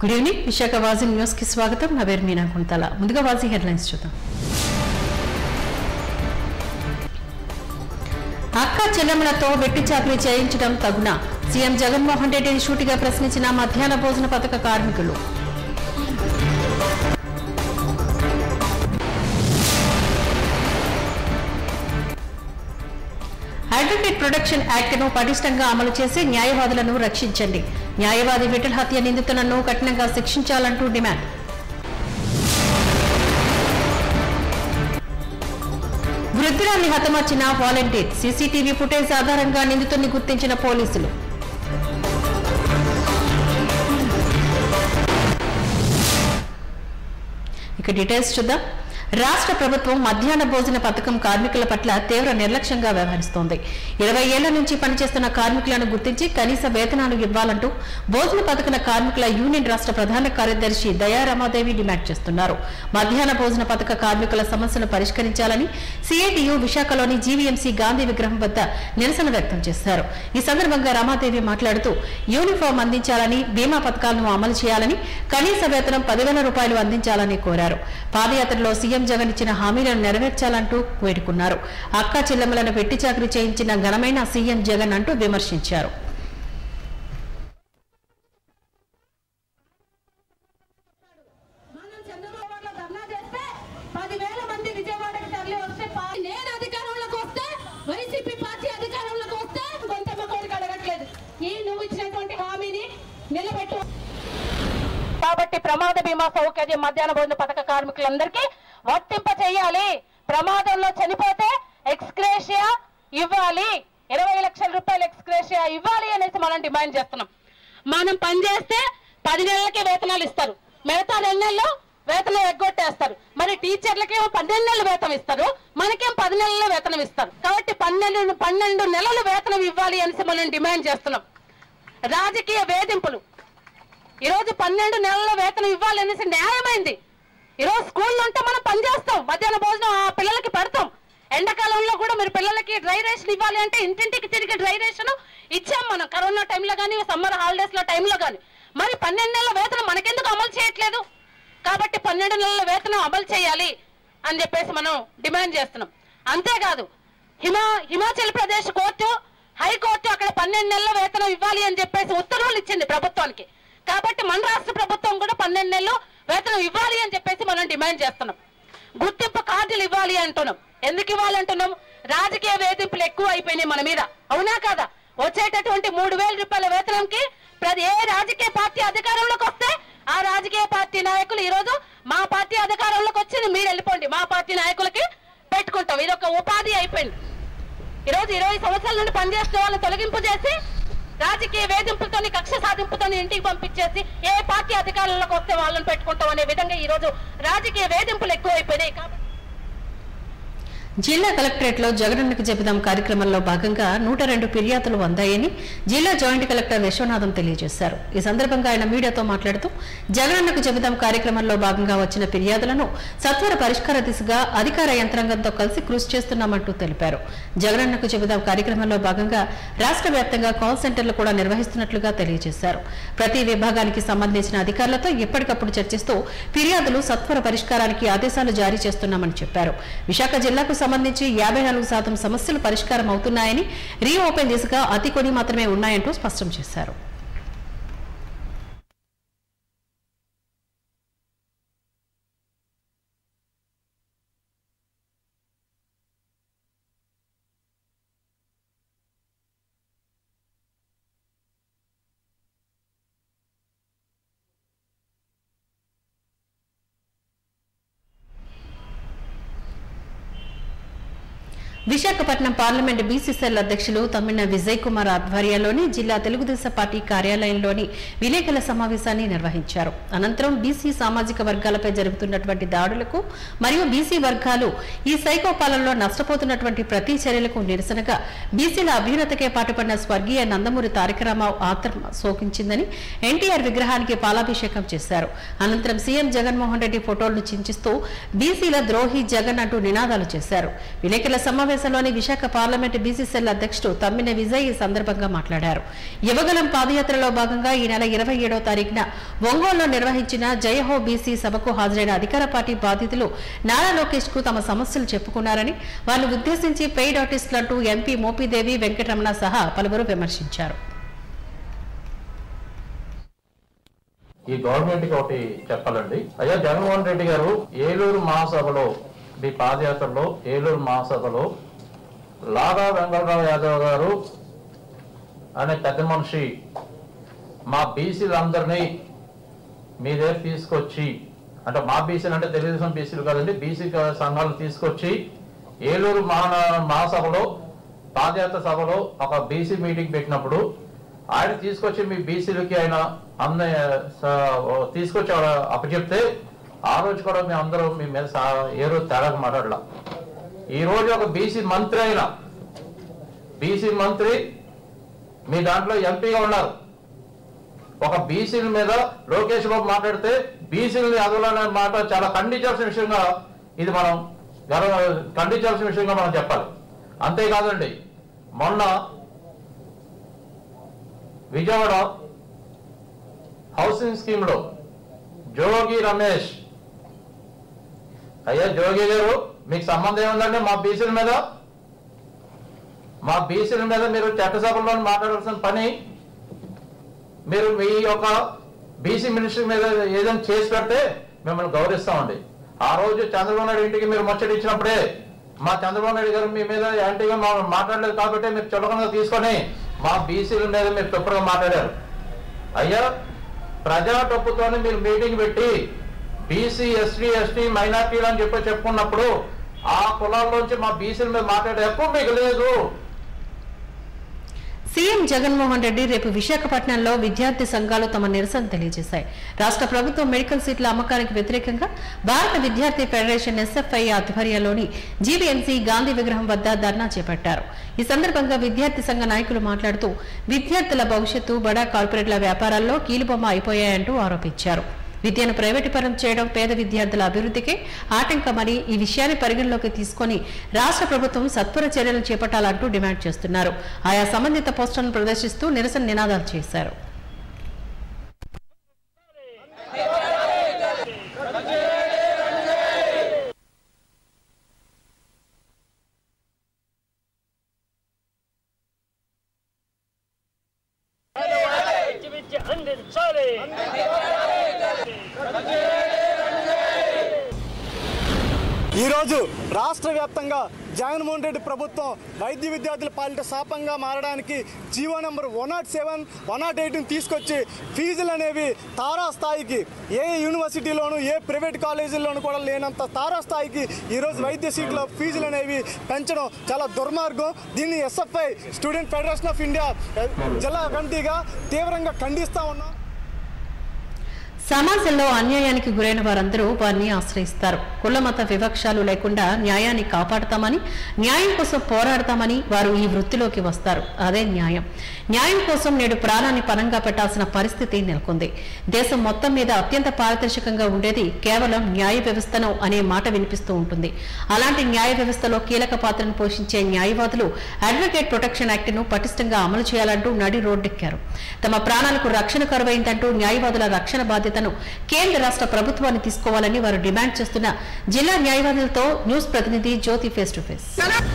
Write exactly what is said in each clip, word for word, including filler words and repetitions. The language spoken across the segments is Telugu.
Good evening Visakha Vaji news కి స్వాగతం. నా పేరు మీనా కుంతల. ముందుగా వాజీ హెడ్లైన్స్ చూద్దాం. అక్క చెల్లెమ్మలతో వెట్టి చాకరీ చేయించడం తగునా? సీఎం జగన్మోహన్ రెడ్డిని షూటిగా ప్రశ్నించిన మధ్యాహ్న భోజన పథక కార్మికులు. అడ్వకేట్ ప్రొటెక్షన్ యాక్ట్ ను పటిష్టంగా అమలు చేసి న్యాయవాదులను రక్షించండి. న్యాయవాది విఠల్ హత్య నిందితులను కఠినంగా శిక్షించాలంటూ డిమాండ్. వృద్ధురాన్ని హతమార్చిన వాలంటీర్. సీసీటీవీ ఫుటేజ్ ఆధారంగా నిందితుడిని గుర్తించిన పోలీసులు. ఇక డీటెయిల్స్ చూద్దాం. రాష్ట్ర ప్రభుత్వం మధ్యాహ్న భోజన పథకం కార్మికుల పట్ల తీవ్ర నిర్లక్ష్యంగా వ్యవహరిస్తోంది. ఇరవై ఏళ్ల నుంచి పనిచేస్తున్న కార్మికులను గుర్తించి కనీస వేతనాలు ఇవ్వాలంటూ భోజన పథకం కార్మికుల యూనియన్ రాష్ట్ర ప్రధాన కార్యదర్శి దయారమాదేవి డిమాండ్ చేస్తున్నారు. మధ్యాహ్న భోజన పథక కార్మికుల సమస్యను పరిష్కరించాలని సిఐటియు విశాఖలోని జీవీఎంసీ గాంధీ విగ్రహం వద్ద నిరసన వ్యక్తం చేశారు. ఈ సందర్భంగా రమాదేవి మాట్లాడుతూ యూనిఫామ్ అందించాలని, బీమా పథకాలను అమలు చేయాలని, కనీస వేతనం పదివేల రూపాయలు అందించాలని కోరారు. పాదయాత్రలో సీఎం జగన్ ఇచ్చిన హామీలను నెరవేర్చాలంటూ వేడుకున్నారు. అక్క చెల్లెమ్మలను వెట్టి చాకరీ చేయించిన ఘనమైన సీఎం జగన్ అంటూ విమర్శించారు. కాబట్టి ప్రమాద బీమా సౌకర్యం మధ్యాహ్న భోజన పథక కార్మికులందరికీ వర్తింప చేయాలి. ప్రమాదంలో చనిపోతే ఎక్స్గ్రేషియా ఇవ్వాలి, ఇరవై లక్షల రూపాయలు ఎక్స్గ్రేషియా ఇవ్వాలి అనేసి మనం డిమాండ్ చేస్తున్నాం. మనం పనిచేస్తే పది నెలలకే వేతనాలు ఇస్తారు, మిగతా రెండు నెలలు వేతనం ఎగ్గొట్టేస్తారు. మరి టీచర్లకి పన్నెండు నెలలు వేతనం ఇస్తారు, మనకేం పది నెలల వేతనం ఇస్తారు. కాబట్టి పన్నెండు పన్నెండు నెలలు వేతనం ఇవ్వాలి అనేసి మనం డిమాండ్ చేస్తున్నాం. రాజకీయ వేధింపులు. ఈరోజు పన్నెండు నెలల వేతనం ఇవ్వాలి అనేసి న్యాయమైంది. ఈరోజు స్కూల్లో ఉంటే మనం పనిచేస్తాం, మధ్యాహ్న భోజనం ఆ పిల్లలకి పెడతాం. ఎండాకాలంలో కూడా మీరు పిల్లలకి డ్రై రేషన్ ఇవ్వాలి అంటే ఇంటింటికి తిరిగి డ్రై రేషన్ ఇచ్చాం మనం, కరోనా టైంలో కానీ సమ్మర్ హాలిడేస్ లో టైంలో కానీ. మరి పన్నెండు నెలల వేతనం మనకెందుకు అమలు చేయట్లేదు? కాబట్టి పన్నెండు నెలల వేతనం అమలు చేయాలి అని చెప్పేసి మనం డిమాండ్ చేస్తున్నాం. అంతేకాదు హిమా హిమాచల్ ప్రదేశ్ కోర్టు, హైకోర్టు అక్కడ పన్నెండు నెలల వేతనం ఇవ్వాలి అని చెప్పేసి ఉత్తర్వులు ఇచ్చింది ప్రభుత్వానికి. కాబట్టి మన రాష్ట్ర ప్రభుత్వం కూడా పన్నెండు నెలలు వేతనం ఇవ్వాలి అని చెప్పేసి మనం డిమాండ్ చేస్తున్నాం. గుర్తింపు కార్డులు ఇవ్వాలి అంటున్నాం. ఎందుకు ఇవ్వాలంటున్నాం? రాజకీయ వేధింపులు ఎక్కువ అయిపోయినాయి మన మీద, అవునా కాదా? వచ్చేటటువంటి మూడు వేల రూపాయల వేతనంకి ప్రతి ఏ రాజకీయ పార్టీ అధికారంలోకి వస్తే ఆ రాజకీయ పార్టీ నాయకులు ఈరోజు మా పార్టీ అధికారంలోకి వచ్చింది మీరు వెళ్ళిపోండి, మా పార్టీ నాయకులకి పెట్టుకుంటాం. ఇది ఒక ఉపాధి అయిపోయింది. ఈరోజు ఇరవై సంవత్సరాల నుండి పనిచేస్తున్న వాళ్ళని తొలగింపు చేసి రాజకీయ వేధింపులతో, కక్ష సాధింపుతో ఇంటికి పంపించేసి ఏ పార్టీ అధికారంలోకి వస్తే వాళ్ళని పెట్టుకుంటాం అనే విధంగా ఈ రోజు రాజకీయ వేధింపులు ఎక్కువైపోయినాయి. కాబట్టి జిల్లా కలెక్టరేట్ లో జగనన్నకు చెబుదాం కార్యక్రమంలో భాగంగా నూట రెండు ఫిర్యాదులు అందాయని జిల్లా జాయింట్ కలెక్టర్ విశ్వనాథం తెలియజేశారు. ఈ సందర్భంగా ఆయన మీడియాతో మాట్లాడుతూ జగనన్నకు చెబుదాం కార్యక్రమంలో భాగంగా వచ్చిన ఫిర్యాదులను సత్వర పరిష్కార దిశగా అధికార యంత్రాంగంతో కలిసి కృషి చేస్తున్నామంటూ తెలిపారు. జగనన్నకు చెబుదాం కార్యక్రమంలో భాగంగా రాష్ట్ర వ్యాప్తంగా కాల్ సెంటర్లు కూడా నిర్వహిస్తున్నట్లుగా తెలియజేశారు. ప్రతి విభాగానికి సంబంధించిన అధికారులతో ఎప్పటికప్పుడు చర్చిస్తూ ఫిర్యాదులు సత్వర పరిష్కారానికి ఆదేశాలు జారీ చేస్తున్నామని చెప్పారు. విశాఖ జిల్లాకు సంబంధించి యాభై నాలుగు శాతం సమస్యలు పరిష్కారం అవుతున్నాయని, రీఓపెన్ దిశగా అతి కొన్ని మాత్రమే ఉన్నాయంటూ స్పష్టం చేశారు. విశాఖపట్నం పార్లమెంట్ బీసీ సెల్ అధ్యక్షులు తమ్మిన విజయ్ కుమార్ ఆధ్వర్యంలోని జిల్లా తెలుగుదేశం పార్టీ కార్యాలయంలోని విలేకరుల సమావేశాన్ని నిర్వహించారు. అనంతరం బీసీ సామాజిక వర్గాలపై జరుగుతున్నటువంటి దాడులకు మరియు బీసీ వర్గాలు ఈ సైకోపాలనలో నష్టపోతున్నటువంటి ప్రతి చర్యలకు నిరసనగా బీసీల అభ్యున్నతకే పాటుపడిన స్వర్గీయ నందమూరి తారక రామారావు ఆత్మ శోకించిందని ఎన్టీఆర్ విగ్రహానికి పాలాభిషేకం చేశారు. అనంతరం సీఎం జగన్మోహన్ రెడ్డి ఫోటోలను చించిస్తూ బీసీల ద్రోహి జగన్ అంటూ నినాదాలు చేశారు. విలేకరుల సమావేశం సమావేశంలోని విశాఖ పార్లమెంటు బీసీసీఎల్ అధ్యక్షుడు తమ్మిన విజయ్ ఈ సందర్భంగా మాట్లాడారు. యువగలం పాదయాత్రలో భాగంగా ఈ నెల ఇరవై ఏడవ తారీఖున ఒంగోలులో నిర్వహించిన జయహో బీసీ సభకు హాజరైన అధికార పార్టీ బాధితులు నారా లోకేష్ కు తమ సమస్యలు చెప్పుకున్నారని, వారిని ఉద్దేశించి పెయిడ్ ఆర్టిస్టులంటూ ఎంపీ మోపిదేవి వెంకటరమణ సహా పలువురు విమర్శించారు. ఈ గవర్నమెంట్ కి ఒకటి చెప్పాలండి. అయ్యా జగన్మోహన్ రెడ్డి గారు ఏలూరు మహాసభలో మీ పాదయాత్రలో ఏలూరు మహాసభలో లాగా వెంకటరావు యాదవ్ గారు అనే పెద్ద మనిషి మా బీసీలందరినీ మీ దగ్గర తీసుకొచ్చి, అంటే మా బీసీలు అంటే తెలుగుదేశం బీసీలు కాదండి, బీసీ సంఘాలు తీసుకొచ్చి ఏలూరు మహా మహాసభలో పాదయాత్ర సభలో ఒక బీసీ మీటింగ్ పెట్టినప్పుడు ఆయన తీసుకొచ్చి మీ బీసీలకి ఆయన అంద తీసుకొచ్చి అప్పచెప్తే ఆ రోజు కూడా మేము అందరూ మీ మీద ఏ రోజు తేడాగా మాట్లాడలా. ఈ రోజు ఒక బీసీ మంత్రి అయినా బీసీ మంత్రి మీ దాంట్లో ఎంపీగా ఉన్నారు. ఒక బీసీల మీద లోకేష్ బాబు మాట్లాడితే బీసీలని అదలనే మాట చాలా ఖండించాల్సిన విషయంగా ఇది మనం గర్వ ఖండించాల్సిన విషయంగా మనం చెప్పాలి. అంతేకాదండి, మొన్న విజయవాడ హౌసింగ్ స్కీమ్ లో జోగి రమేష్, అయ్యా జోగి గారు మీకు సంబంధం ఏముందండి మా బీసీల మీద? మా బీసీల మీద మీరు చట్టసభలో మాట్లాడాల్సిన పని మీరు మీ యొక్క బీసీ మినిస్టర్ మీద ఏదైనా చేసి పెడితే మిమ్మల్ని గౌరవిస్తామండి. ఆ రోజు చంద్రబాబు నాయుడు ఇంటికి మీరు ముచ్చట ఇచ్చినప్పుడే మా చంద్రబాబు నాయుడు గారు మీ మీద యాంటీగా మాట్లాడలేదు కాబట్టి మీరు చులకనగా తీసుకొని మా బీసీల మీద మీరు తప్పుగా మాట్లాడారు. అయ్యా ప్రజా తప్పుతోనే మీరు మీటింగ్ పెట్టి బీసీ ఎస్టీ ఎస్టీ మైనార్టీలు అని చెప్పి చెప్పుకున్నప్పుడు ఆ కులాల్లోంచి మా బీసీల మీద మాట్లాడే హక్కు మీకు లేదు. సీఎం జగన్మోహన్ రెడ్డి రేపు విశాఖపట్నంలో విద్యార్థి సంఘాలు తమ నిరసన తెలియజేశాయి. రాష్ట్ర ప్రభుత్వం మెడికల్ సీట్ల అమ్మకానికి వ్యతిరేకంగా భారత విద్యార్థి ఫెడరేషన్ ఎస్ఎఫ్ఐ ఆధ్వర్యంలోని జీవీఎంసీ గాంధీ విగ్రహం వద్ద ధర్నా చేపట్టారు. ఈ సందర్భంగా విద్యార్థి సంఘ నాయకులు మాట్లాడుతూ విద్యార్థుల భవిష్యత్తు బడా కార్పొరేట్ల వ్యాపారాల్లో కీలుబొమ్మ అయిపోయాయంటూ ఆరోపించారు. విద్యను ప్రైవేటీకరణ చేయడం పేద విద్యార్థుల అభివృద్ధికి ఆటంకమని, ఈ విషయాన్ని పరిగణలోకి తీసుకుని రాష్ట్ర ప్రభుత్వం సత్వర చర్యలు చేపట్టాలంటూ డిమాండ్ చేస్తున్నారు. ఆయా సంబంధిత పోస్టర్లను ప్రదర్శిస్తూ నిరసన నినాదాలు చేశారు. ఈరోజు రాష్ట్ర వ్యాప్తంగా జగన్మోహన్ రెడ్డి ప్రభుత్వం వైద్య విద్యార్థుల పాలిట శాపంగా మారడానికి GO number one not seven one not ఎయిట్ని తీసుకొచ్చి ఫీజులు అనేవి తారా స్థాయికి, ఏ యూనివర్సిటీలోను ఏ ప్రైవేట్ కాలేజీల్లోనూ కూడా లేనంత తారా స్థాయికి ఈరోజు వైద్య సీట్ల ఫీజులు అనేవి పెంచడం చాలా దుర్మార్గం. దీన్ని SFI student federation of India జిల్లా కమిటీగా తీవ్రంగా ఖండిస్తా ఉన్నాం. సమాజంలో అన్యాయానికి గురైన వారందరూ వారిని ఆశ్రయిస్తారు. కుల మత వివక్షాలు లేకుండా న్యాయాన్ని కాపాడతామని, న్యాయం కోసం పోరాడతామని వారు ఈ వృత్తిలోకి వస్తారు. అదే న్యాయం. న్యాయం కోసం నేడు ప్రాణాన్ని పణంగా పెట్టాల్సిన పరిస్థితి నెలకొంది. దేశం మొత్తం మీద అత్యంత పారదర్శకంగా ఉండేది కేవలం న్యాయ వ్యవస్థను అనే మాట వినిపిస్తూ ఉంటుంది. అలాంటి న్యాయ వ్యవస్థలో కీలక పాత్రను పోషించే న్యాయవాదులు అడ్వకేట్ ప్రొటెక్షన్ యాక్ట్ ను పటిష్టంగా అమలు చేయాలంటూ నడి రోడ్డెక్కారు. తమ ప్రాణాలకు రక్షణ కరువైందంటూ న్యాయవాదుల రక్షణ బాధ్యత కేంద్ర రాష్ట్ర ప్రభుత్వాన్ని తీసుకోవాలని వారు డిమాండ్ చేస్తున్న జిల్లా న్యాయవాదులతో న్యూస్ ప్రతినిధి జ్యోతి ఫేస్ టు ఫేస్.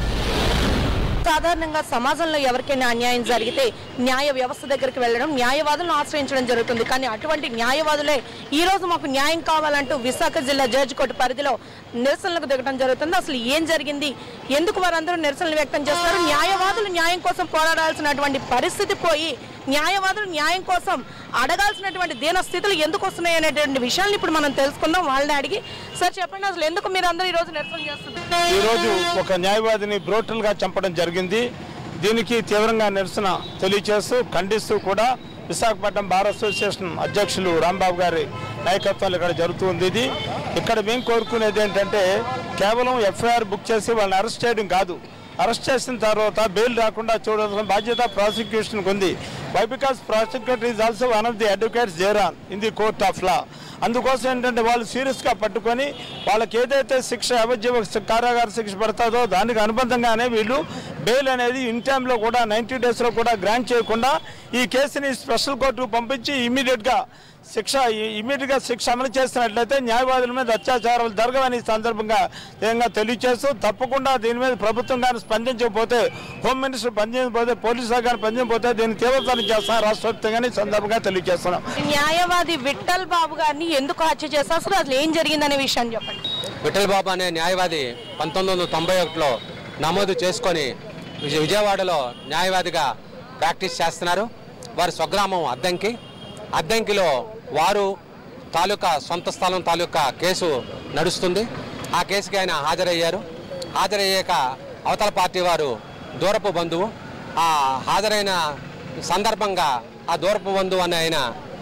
సాధారణంగా సమాజంలో ఎవరికైనా అన్యాయం జరిగితే న్యాయ వ్యవస్థ దగ్గరికి వెళ్లడం, న్యాయవాదులను ఆశ్రయించడం జరుగుతుంది. కానీ అటువంటి న్యాయవాదులే ఈ రోజు మాకు న్యాయం కావాలంటూ విశాఖ జిల్లా జడ్జి కోర్టు పరిధిలో నిరసనలకు దిగడం జరుగుతుంది. అసలు ఏం జరిగింది, ఎందుకు వారందరూ నిరసనలు వ్యక్తం చేస్తారు, న్యాయవాదులు న్యాయం కోసం పోరాడాల్సినటువంటి పరిస్థితి పోయి న్యాయవాదులు న్యాయం కోసం అడగాల్సినటువంటి దీన స్థితులు ఎందుకు వస్తున్నాయి అనేటువంటి విషయాన్ని ఇప్పుడు మనం తెలుసుకుందాం. వాళ్ళని అడిగి, సార్ చెప్పండి, అసలు ఎందుకు మీరు అందరూ ఈ రోజు నిరసన చేస్తున్నారు? ఈ రోజు ఒక న్యాయవాదిని బ్రూటల్ గా చంపడం జరిగింది. దీనికి తీవ్రంగా నిరసన తెలియజేస్తూ ఖండిస్తూ కూడా విశాఖపట్నం బార్ అసోసియేషన్ అధ్యక్షులు రాంబాబు గారి నాయకత్వంలో ఇక్కడ జరుగుతుంది. ఇది ఇక్కడ మేము కోరుకునేది ఏంటంటే కేవలం ఎఫ్ఐఆర్ బుక్ చేసి వాళ్ళని అరెస్ట్ చేయడం కాదు, అరెస్ట్ చేసిన తర్వాత బెయిల్ రాకుండా చూడాల్సిన బాధ్యత ప్రాసిక్యూషన్కి ఉంది. Why because prosecutor is also one of the advocates there on in the court of law. అందుకోసం ఏంటంటే వాళ్ళు సీరియస్గా పట్టుకొని వాళ్ళకి ఏదైతే శిక్ష యావజ్జీవ కారాగార శిక్ష పడుతుందో దానికి అనుబంధంగానే వీళ్ళు బెయిల్ అనేది ఇన్ టైంలో కూడా నైంటీ డేస్లో కూడా గ్రాంట్ చేయకుండా ఈ కేసుని స్పెషల్ కోర్టుకు పంపించి ఇమీడియట్గా శిక్ష ఇమీడియట్గా శిక్ష అమలు చేసినట్లయితే న్యాయవాదుల మీద అత్యాచారాలు జరగవని సందర్భంగా ఏకంగా తెలియజేస్తూ తప్పకుండా దీని మీద ప్రభుత్వం కానీ స్పందించకపోతే హోమ్ మినిస్టర్ పనిచేయకపోతే పోలీసు శాఖ కానీ పనిచేయకపోతే దీన్ని తీవ్రతరం చేస్తాం రాష్ట్ర వ్యాప్తంగానే సందర్భంగా తెలియజేస్తున్నాం. న్యాయవాది విఠల్ బాబు గారిని ఎందుకు హత్య చేస్తారు, అసలు అసలు ఏం జరిగిందనే విషయాన్ని చెప్పండి. విఠల్ బాబు అనే న్యాయవాది పంతొమ్మిది వందల తొంభై ఒకటిలో నమోదు చేసుకొని విజయవాడలో న్యాయవాదిగా ప్రాక్టీస్ చేస్తున్నారు. వారి స్వగ్రామం అద్దంకి. అద్దంకిలో వారు తాలూకా సొంత స్థలం తాలూకా కేసు నడుస్తుంది. ఆ కేసుకి ఆయన హాజరయ్యారు. హాజరయ్యాక అవతల పార్టీ వారు దూరపు బంధువు. ఆ హాజరైన సందర్భంగా ఆ దూరపు బంధువు అని ఆయన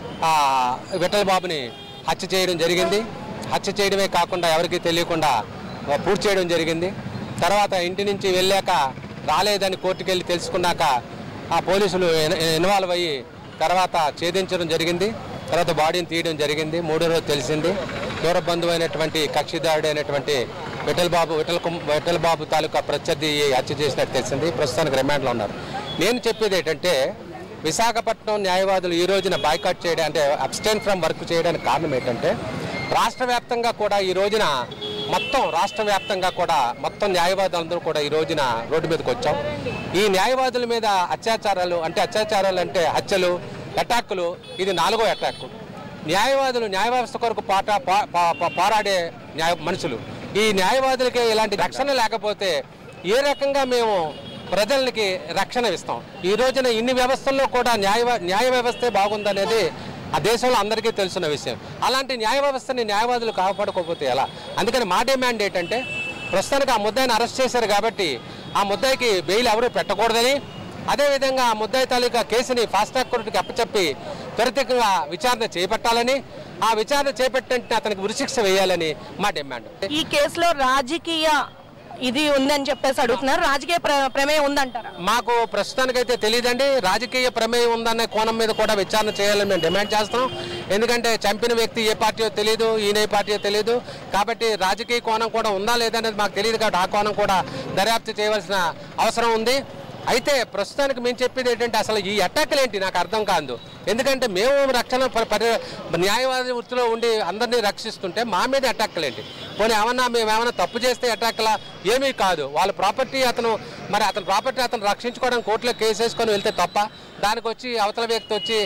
విఠల్ బాబుని హత్య చేయడం జరిగింది. హత్య చేయడమే కాకుండా ఎవరికీ తెలియకుండా పూర్తి చేయడం జరిగింది. తర్వాత ఇంటి నుంచి వెళ్ళాక రాలేదని కోర్టుకు వెళ్ళి తెలుసుకున్నాక ఆ పోలీసులు ఇన్వాల్వ్ అయ్యి తర్వాత ఛేదించడం జరిగింది. తర్వాత బాడీని తీయడం జరిగింది. మూడో రోజు తెలిసింది దూర బంధువు అయినటువంటి కక్షిదారుడు అయినటువంటి విఠల్ బాబు విఠల్ విఠల్ బాబు తాలూకా ప్రత్యర్థి హత్య చేసినట్టు తెలిసింది. ప్రస్తుతానికి రిమాండ్లో ఉన్నారు. నేను చెప్పేది ఏంటంటే విశాఖపట్నం న్యాయవాదులు ఈ రోజున బాయ్కాట్ చేయడం అంటే అబ్స్టైన్ ఫ్రమ్ వర్క్ చేయడానికి కారణం ఏంటంటే రాష్ట్ర వ్యాప్తంగా కూడా ఈ రోజున మొత్తం రాష్ట్ర వ్యాప్తంగా కూడా మొత్తం న్యాయవాదులందరూ కూడా ఈ రోజున రోడ్డు మీదకి వచ్చాం. ఈ న్యాయవాదుల మీద అత్యాచారాలు అంటే అత్యాచారాలు అంటే హత్యలు అటాకులు ఇది నాలుగో అటాక్. న్యాయవాదులు న్యాయ వ్యవస్థ కొరకు పాట పోరాడే న్యాయ మనుషులు. ఈ న్యాయవాదులకి ఇలాంటి రక్షణ లేకపోతే ఏ రకంగా మేము ప్రజలకి రక్షణ ఇస్తాం? ఈ రోజున ఇన్ని వ్యవస్థల్లో కూడా న్యాయ న్యాయ వ్యవస్థే బాగుందనేది ఆ దేశంలో అందరికీ తెలిసిన విషయం. అలాంటి న్యాయ వ్యవస్థని న్యాయవాదులు కాపాడుకోకపోతే ఎలా? అందుకని మా డిమాండ్ ఏంటంటే ప్రస్తుతానికి ఆ ముద్దాయిని అరెస్ట్ చేశారు కాబట్టి ఆ ముద్దాయికి బెయిల్ ఎవరూ పెట్టకూడదని, అదేవిధంగా ఆ ముద్దాయి తాలూకా కేసుని ఫాస్ట్ ట్రాక్ కోర్టుకి అప్పచెప్పి త్వరితంగా విచారణ చేపట్టాలని, ఆ విచారణ చేపట్టిన అతనికి ఉరిశిక్ష వేయాలని మా డిమాండ్. ఈ కేసులో రాజకీయ ఇది ఉందని చెప్పేసి అడుగుతున్నారు. రాజకీయ ప్రమేయం ఉందంటారా? మాకు ప్రస్తుతానికైతే తెలియదండి. రాజకీయ ప్రమేయం ఉందనే కోణం మీద కూడా విచారణ చేయాలని మేము డిమాండ్ చేస్తున్నాం. ఎందుకంటే చంపిన వ్యక్తి ఏ పార్టీయో తెలియదు, ఈయన ఏ పార్టీయో తెలియదు. కాబట్టి రాజకీయ కోణం కూడా ఉందా లేదనేది మాకు తెలియదు. కాబట్టి ఆ కోణం కూడా దర్యాప్తు చేయవలసిన అవసరం ఉంది. అయితే ప్రస్తుతానికి మేము చెప్పేది ఏంటంటే అసలు ఈ అటాక్లు ఏంటి నాకు అర్థం కాదు. ఎందుకంటే మేము రక్షణ పరి న్యాయవాది వృత్తిలో ఉండి అందరినీ రక్షిస్తుంటే మా మీద అటాక్లు ఏంటి? పోనీ ఏమన్నా మేము ఏమైనా తప్పు చేస్తే అటాక్లా? ఏమీ కాదు. వాళ్ళ ప్రాపర్టీ అతను మరి అతని ప్రాపర్టీ అతను రక్షించుకోవడానికి కోర్టులో కేసు వేసుకొని వెళ్తే తప్ప, దానికి వచ్చి అవతల వ్యక్తి వచ్చి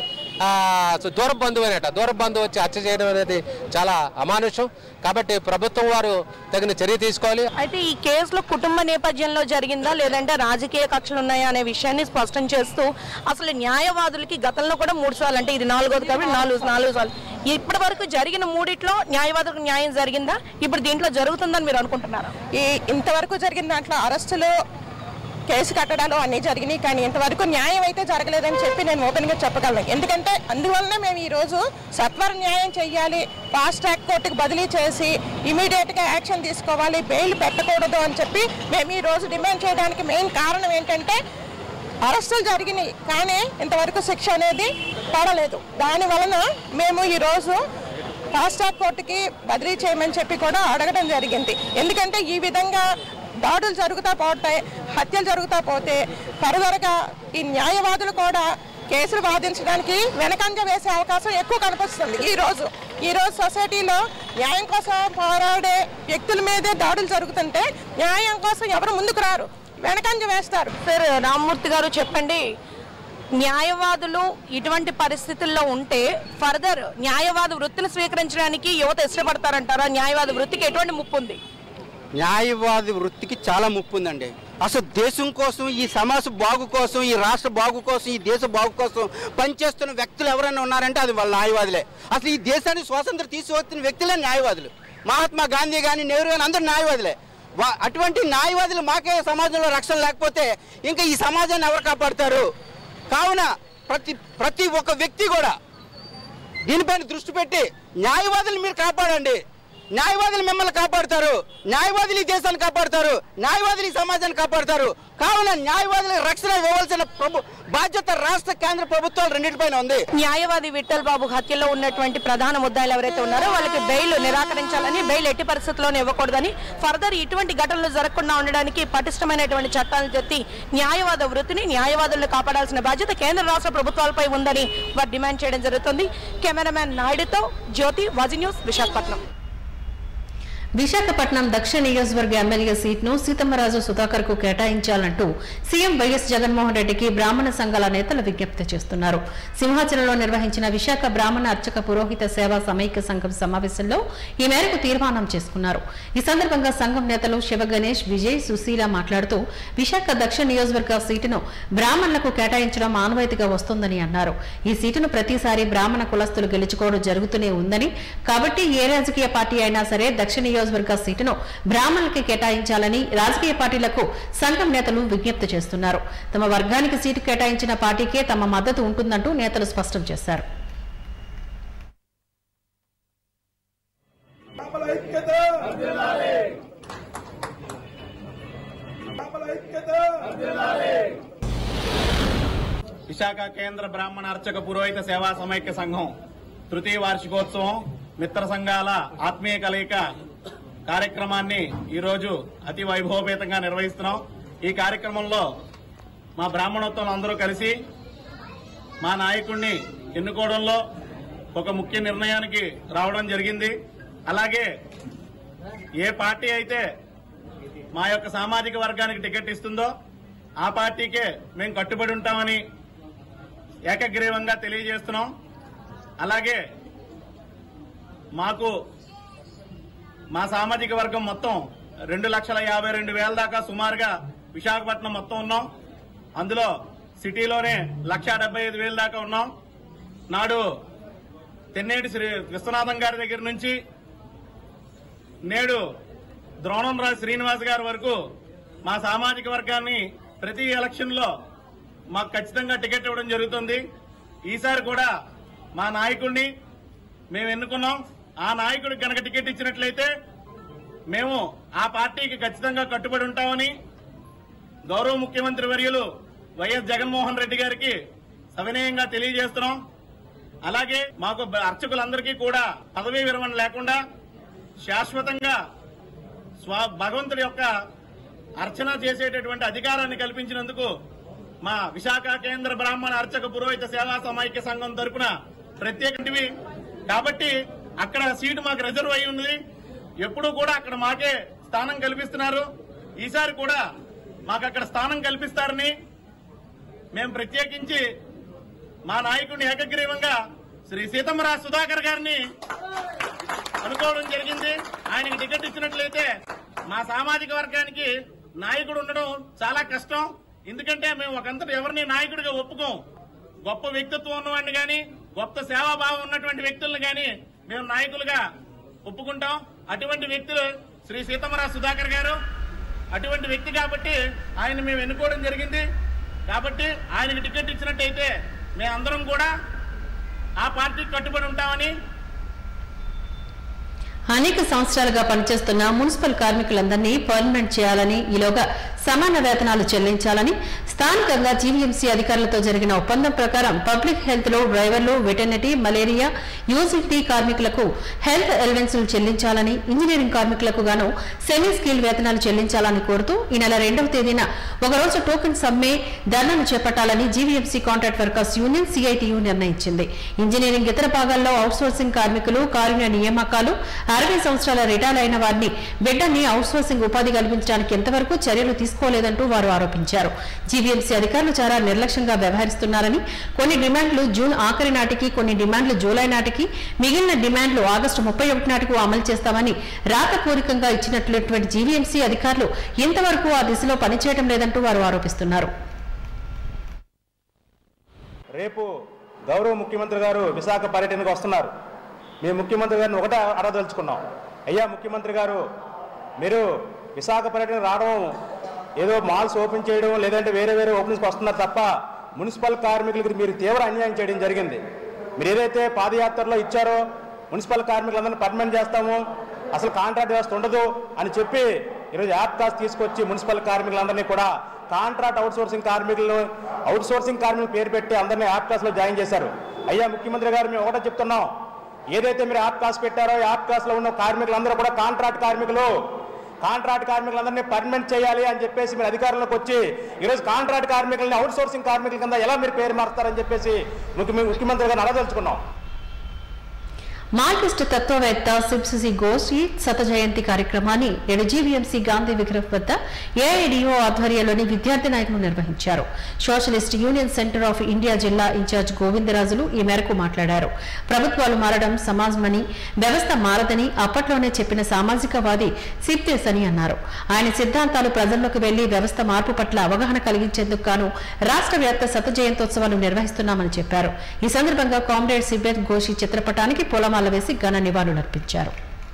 దూర బంధువు అనేట దూర బంధువు వచ్చి హత్య చేయడం అనేది చాలా అమానుషం. కాబట్టి ప్రభుత్వం వారు తగిన చర్య తీసుకోవాలి. అయితే ఈ కేసులో కుటుంబ నేపథ్యంలో జరిగిందా లేదంటే రాజకీయ కక్షలు ఉన్నాయా అనే విషయాన్ని స్పష్టం చేస్తూ అసలు న్యాయవాదులకి గతంలో కూడా మూడు సార్లు అంటే ఇది నాలుగోది కాబట్టి నాలుగు నాలుగు సార్లు ఇప్పటి వరకు జరిగిన మూడిట్లో న్యాయవాదులకు న్యాయం జరిగిందా? ఇప్పుడు దీంట్లో జరుగుతుందని మీరు అనుకుంటున్నారా? ఈ ఇంతవరకు జరిగిన దాంట్లో అరెస్టులు, కేసు కట్టడాలు అన్నీ జరిగినాయి. కానీ ఇంతవరకు న్యాయం అయితే జరగలేదని చెప్పి నేను ఓపెన్గా చెప్పగలను. ఎందుకంటే అందువలన మేము ఈరోజు సత్వర న్యాయం చేయాలి, ఫాస్ట్ ట్రాక్ కోర్టుకు బదిలీ చేసి ఇమీడియట్గా యాక్షన్ తీసుకోవాలి, బెయిల్ పెట్టకూడదు అని చెప్పి మేము ఈరోజు డిమాండ్ చేయడానికి మెయిన్ కారణం ఏంటంటే అరెస్టులు జరిగినాయి కానీ ఇంతవరకు శిక్ష అనేది పడలేదు. దాని వలన మేము ఈరోజు ఫాస్ట్ ట్రాక్ కోర్టుకి బదిలీ చేయమని చెప్పి కూడా అడగడం జరిగింది. ఎందుకంటే ఈ విధంగా దాడులు జరుగుతూ పోతాయి, హత్యలు జరుగుతూ పోతే ఫర్దర్గా ఈ న్యాయవాదులు కూడా కేసులు వాదించడానికి వెనకంజ వేసే అవకాశం ఎక్కువ కనిపిస్తుంది. ఈరోజు ఈరోజు సొసైటీలో న్యాయం కోసం పోరాడే వ్యక్తుల మీదే దాడులు జరుగుతుంటే న్యాయం కోసం ఎవరు ముందుకు రారు, వెనకంజ వేస్తారు. సార్ రామ్మూర్తి గారు చెప్పండి, న్యాయవాదులు ఇటువంటి పరిస్థితుల్లో ఉంటే ఫర్దర్ న్యాయవాద వృత్తిని స్వీకరించడానికి యువత ఇష్టపడతారంటారా? న్యాయవాద వృత్తికి ఎటువంటి ముప్పు ఉంది? న్యాయవాది వృత్తికి చాలా ముప్పు ఉందండి. అసలు దేశం కోసం, ఈ సమాజ బాగు కోసం, ఈ రాష్ట్ర బాగు కోసం, ఈ దేశ బాగు కోసం పనిచేస్తున్న వ్యక్తులు ఎవరైనా ఉన్నారంటే అది వాళ్ళ న్యాయవాదులే. అసలు ఈ దేశానికి స్వాతంత్రం తీసుకొస్తున్న వ్యక్తులే న్యాయవాదులు. మహాత్మా గాంధీ కానీ నెహ్రూ కానీ అందరూ న్యాయవాదులే. అటువంటి న్యాయవాదులు మాకే సమాజంలో రక్షణ లేకపోతే ఇంకా ఈ సమాజాన్ని ఎవరు కాపాడుతారు? కావున ప్రతి ప్రతి ఒక్క వ్యక్తి కూడా దీనిపైన దృష్టి పెట్టి న్యాయవాదులు మీరు కాపాడండి. న్యాయవాదులు మిమ్మల్ని కాపాడుతారు, న్యాయవాదులు ఈ దేశాన్ని కాపాడుతారు, న్యాయవాదులు ఈ సమాజాన్ని కాపాడుతారు. కావున న్యాయవాదులకు రక్షణ ఇవ్వవలసిన ప్రభు బాధ్యత రాష్ట్ర కేంద్ర ప్రభుత్వాలు రెండింటిపైన ఉంది. న్యాయవాది విఠల్ బాబు హత్యలో ఉన్నటువంటి ప్రధాన ముద్దాయిలు ఎవరైతే ఉన్నారో వాళ్ళకి బెయిల్ నిరాకరించాలని, బెయిల్ ఎట్టి పరిస్థితుల్లోనే ఇవ్వకూడదని, ఫర్దర్ ఇటువంటి ఘటనలు జరగకుండా ఉండడానికి పటిష్టమైనటువంటి చట్టాలను తెచ్చి న్యాయవాద వృత్తిని, న్యాయవాదులను కాపాడాల్సిన బాధ్యత కేంద్ర రాష్ట్ర ప్రభుత్వాలపై ఉందని వారు డిమాండ్ చేయడం జరుగుతుంది. కెమెరామ్యాన్ నాయుడుతో జ్యోతి, వాజీ న్యూస్, విశాఖపట్నం. విశాఖపట్నం దక్షిణ నియోజకవర్గ ఎమ్మెల్యే సీట్ను సీతమ్మరాజు సుధాకర్ కు కేటాయించాలంటూ సీఎం వైఎస్ జగన్మోహన్ రెడ్డికి బ్రాహ్మణ సంఘాల నేతలు విజ్ఞప్తి చేస్తున్నారు. సింహాచలంలో నిర్వహించిన విశాఖ బ్రాహ్మణ అర్చక పురోహిత సేవా సమైక్య సంఘం సమావేశంలో ఈ మేరకు తీర్మానం చేసుకున్నారు. ఈ సందర్భంగా సంఘం నేతలు శివ గణేష్, విజయ్, సుశీల మాట్లాడుతూ విశాఖ దక్షిణ నియోజకవర్గ సీటును బ్రాహ్మణులకు కేటాయించడం ఆనవాయితీగా వస్తోందని అన్నారు. ఈ సీటును ప్రతిసారి బ్రాహ్మణ కులస్తులు గెలుచుకోవడం జరుగుతూనే ఉందని, కాబట్టి ఏ రాజకీయ పార్టీ అయినా సరే దక్షిణ నియోజకవర్గ సీటును బ్రాహ్మణులకి కేటాయించాలని రాజకీయ పార్టీలకు సంఘం నేతలు విజ్ఞప్తి చేస్తున్నారు. తమ వర్గానికి సీటు కేటాయించిన పార్టీకే తమ మద్దతు ఉంటుందంటూ నేతలు స్పష్టం చేశారు. విశాఖ కేంద్ర బ్రాహ్మణ అర్చక పురోహిత సేవా సమైక్య సంఘం తృతీయ వార్షికోత్సవం మిత్ర సంఘాల ఆత్మీయ కలయిక కార్యక్రమాన్ని ఈరోజు అతి వైభవపేతంగా నిర్వహిస్తున్నాం. ఈ కార్యక్రమంలో మా బ్రాహ్మణోత్సవం అందరూ కలిసి మా నాయకుడిని ఎన్నుకోవడంలో ఒక ముఖ్య నిర్ణయానికి రావడం జరిగింది. అలాగే ఏ పార్టీ అయితే మా యొక్క సామాజిక వర్గానికి టికెట్ ఇస్తుందో ఆ పార్టీకే మేము కట్టుబడి ఉంటామని ఏకగ్రీవంగా తెలియజేస్తున్నాం. అలాగే మాకు మా సామాజిక వర్గం మొత్తం రెండు లక్షల యాభై రెండు వేల దాకా సుమారుగా విశాఖపట్నం మొత్తం ఉన్నాం. అందులో సిటీలోనే లక్ష డెబ్బై ఐదు వేల దాకా ఉన్నాం. నాడు తెన్నేటి శ్రీ విశ్వనాథం గారి దగ్గర నుంచి నేడు ద్రోణంరాజు శ్రీనివాస్ గారి వరకు మా సామాజిక వర్గాన్ని ప్రతి ఎలక్షన్ లో మాకు ఖచ్చితంగా టికెట్ ఇవ్వడం జరుగుతుంది. ఈసారి కూడా మా నాయకుడిని మేము ఎన్నుకున్నాం. ఆ నాయకుడికి గనక టికెట్ ఇచ్చినట్లయితే మేము ఆ పార్టీకి ఖచ్చితంగా కట్టుబడి ఉంటామని గౌరవ ముఖ్యమంత్రి వర్యులు వైఎస్ జగన్మోహన్ రెడ్డి గారికి సవినయంగా తెలియజేస్తున్నాం. అలాగే మాకు అర్చకులందరికీ కూడా పదవీ విరమణ లేకుండా శాశ్వతంగా స్వ భగవంతుడి యొక్క అర్చన చేసేటటువంటి అధికారాన్ని కల్పించినందుకు మా విశాఖ కేంద్ర బ్రాహ్మణ అర్చక పురోహిత సేవా సమైక్య సంఘం తరపున ప్రత్యేకంటివి కాబట్టి అక్కడ సీటు మాకు రిజర్వ్ అయి ఉంది. ఎప్పుడూ కూడా అక్కడ మాకే స్థానం కల్పిస్తున్నారు. ఈసారి కూడా మాకు అక్కడ స్థానం కల్పిస్తారని మేము ప్రత్యేకించి మా నాయకుడిని ఏకగ్రీవంగా శ్రీ సీతమ్మరాజు సుధాకర్ గారిని అనుకోవడం జరిగింది. ఆయనకి టికెట్ ఇచ్చినట్లయితే మా సామాజిక వర్గానికి నాయకుడు ఉండడం చాలా కష్టం. ఎందుకంటే మేము ఒకంతటి ఎవరిని నాయకుడిగా ఒప్పుకోం. గొప్ప వ్యక్తిత్వం ఉన్నవాడిని గాని, గొప్ప సేవాభావం ఉన్నటువంటి వ్యక్తులను గాని మేము నాయకులుగా ఒప్పుకుంటాం. అటువంటి వ్యక్తులు శ్రీ సీతమ్మరాజు సుధాకర్ గారు అటువంటి వ్యక్తి కాబట్టి ఆయన మేము ఎన్నుకోవడం జరిగింది. కాబట్టి ఆయనకి టికెట్ ఇచ్చినట్టయితే మేమందరం కూడా ఆ పార్టీకి కట్టుబడి ఉంటామని అనేక సంవత్సరాలుగా పనిచేస్తున్న మున్సిపల్ కార్మికులందరినీ పర్మనెంట్ చేయాలని, ఈలోగా సమాన వేతనాలు చెల్లించాలని స్థానికంగా జీవీఎంసీ అధికారులతో జరిగిన ఒప్పందం ప్రకారం పబ్లిక్ హెల్త్ లో డ్రైవర్లు, వెటర్నరీ, మలేరియా, యూజిటీ కార్మికులకు హెల్త్ ఎలవెన్సులు చెల్లించాలని, ఇంజనీరింగ్ కార్మికులకు గాను సెమీ స్కిల్ వేతనాలు చెల్లించాలని కోరుతూ ఈ నెల రెండవ తేదీన ఒకరోజు టోకెన్ సమ్మె ధర్నాను చేపట్టాలని GVMC contract workers union CITU నిర్ణయించింది. ఇంజనీరింగ్ ఇతర భాగాల్లో అవుట్సోర్సింగ్ కార్మికులు, కారుణ్య నియామకాలు, అరవై సంవత్సరాల రిటైర్ అయిన వారిని బిడ్డని అవుట్సోర్సింగ్ ఉపాధి కల్పించడానికి ఎంతవరకు చర్యలు తీసుకోలేదంటూ వారు ఆరోపించారు. జీవీఎంసీ అధికారులు చాలా నిర్లక్ష్యంగా వ్యవహరిస్తున్నారని, కొన్ని డిమాండ్లు జూన్ ఆఖరి నాటికి, కొన్ని డిమాండ్లు జూలై నాటికి, మిగిలిన డిమాండ్లు ఆగస్టు ముప్పై ఒకటి నాటికి అమలు చేస్తామని రాతపూర్వకంగా ఇచ్చినటువంటి జీవీఎంసీ అధికారులు ఇంతవరకు ఆ దిశలో పనిచేయడం లేదంటూ వారు ఆరోపిస్తున్నారు. రేపు గౌరవ ముఖ్యమంత్రి గారు విశాఖ పర్యటనకు వస్తున్నారు. మేము ముఖ్యమంత్రి గారిని ఒకటే అడగదలుచుకున్నాం. అయ్యా ముఖ్యమంత్రి గారు, మీరు విశాఖ పర్యటన రావడం ఏదో మాల్స్ ఓపెన్ చేయడం లేదంటే వేరే వేరే ఓపెనింగ్స్కి వస్తున్నారు తప్ప మున్సిపల్ కార్మికులకు మీరు తీవ్ర అన్యాయం చేయడం జరిగింది. మీరు ఏదైతే పాదయాత్రలో ఇచ్చారో మున్సిపల్ కార్మికులందరినీ పర్మనెంట్ చేస్తాము, అసలు కాంట్రాక్ట్ వ్యవస్థ ఉండదు అని చెప్పి ఈరోజు యాప్ కాస్ట్ తీసుకొచ్చి మున్సిపల్ కార్మికులందరినీ కూడా కాంట్రాక్ట్ అవుట్సోర్సింగ్ కార్మికులు అవుట్సోర్సింగ్ కార్మికులు పేరు పెట్టి అందరినీ యాప్ కాస్ట్లో జాయిన్ చేశారు. అయ్యా ముఖ్యమంత్రి గారు, మేము ఒకటే చెప్తున్నాం, ఏదైతే మీరు యాప్ కాస్ట్ పెట్టారో యాప్ కాస్ట్లో ఉన్న కార్మికులందరూ కూడా కాంట్రాక్ట్ కార్మికులు, కాంట్రాక్ట్ కార్మికులందరినీ పర్మనెంట్ చేయాలి అని చెప్పేసి మీరు అధికారంలోకి వచ్చి ఈరోజు కాంట్రాక్ట్ కార్మికులని అవుట్సోర్సింగ్ కార్మికుల కింద ఎలా మీరు పేరు మారుస్తారని చెప్పేసి ముఖ్యమంత్రి గారిని అడగదలుచుకున్నాం. మార్క్సిస్ట్ తత్వవేత్త సిబ్సిసి గోష్ఠి శత జయంతి కార్యక్రమాన్ని నేడు జీవీఎంసీ గాంధీ విగ్రహం వద్ద ఏఐడిఓ ఆధ్వర్యంలోని విద్యార్థి నాయకులు నిర్వహించారు. Socialist union centre of India జిల్లా ఇన్ఛార్జ్ గోవిందరాజులు ఈ మేరకు మాట్లాడారు. ప్రభుత్వాలు మారడం సమాజమని, వ్యవస్థ మారదని అప్పట్లోనే చెప్పిన సామాజికవాది సిప్తేస్ అని అన్నారు. ఆయన సిద్ధాంతాలు ప్రజల్లోకి వెళ్లి వ్యవస్థ మార్పు పట్ల అవగాహన కలిగించేందుకు గాను రాష్ట్ర వ్యాప్త శత జయంతోత్సవాలు నిర్వహిస్తున్నామని చెప్పారు. ఈ సందర్భంగా కామ్రేడ్ సిబ్బేత్ గోషి చిత్రపటానికి పొలం వేసి ఘన నివాళులర్పించారు.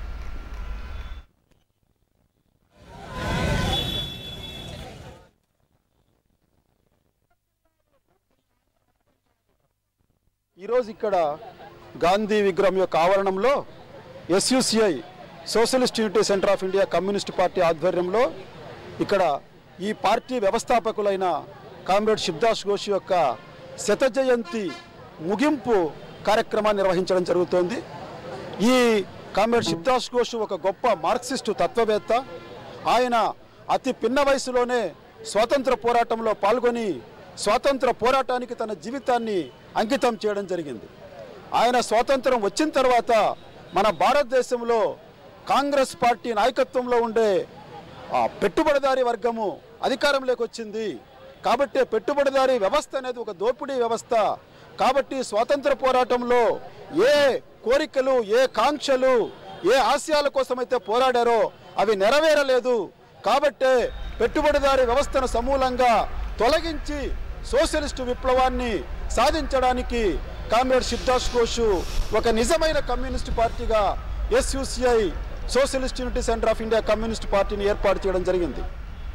ఈరోజు ఇక్కడ గాంధీ విగ్రహం యొక్క ఆవరణంలో SUCI socialist unity centre of India communist party ఆధ్వర్యంలో ఇక్కడ ఈ పార్టీ వ్యవస్థాపకులైన కామ్రేడ్ శివదాస్ ఘోష్ యొక్క శత జయంతి ముగింపు కార్యక్రమాన్ని నిర్వహించడం జరుగుతోంది. ఈ కామ్రేడ్ శివదాస్ ఘోష్ ఒక గొప్ప మార్క్సిస్టు తత్వవేత్త. ఆయన అతి పిన్న వయసులోనే స్వాతంత్ర పోరాటంలో పాల్గొని స్వాతంత్ర పోరాటానికి తన జీవితాన్ని అంకితం చేయడం జరిగింది. ఆయన స్వాతంత్రం వచ్చిన తర్వాత మన భారతదేశంలో కాంగ్రెస్ పార్టీ నాయకత్వంలో ఉండే పెట్టుబడిదారీ వర్గము అధికారంలోకి వచ్చింది. కాబట్టి పెట్టుబడిదారీ వ్యవస్థ అనేది ఒక దోపిడీ వ్యవస్థ. కాబట్టి స్వాతంత్ర పోరాటంలో ఏ కోరికలు, ఏ కాంక్షలు, ఏ ఆశయాల కోసమైతే పోరాడారో అవి నెరవేరలేదు. కాబట్టే పెట్టుబడిదారీ వ్యవస్థను సమూలంగా తొలగించి సోషలిస్టు విప్లవాన్ని సాధించడానికి కామ్రేడ్ శివదాస్ ఘోష్ ఒక నిజమైన కమ్యూనిస్ట్ పార్టీగా SUCI socialist unity centre of India communist పార్టీని ఏర్పాటు చేయడం జరిగింది.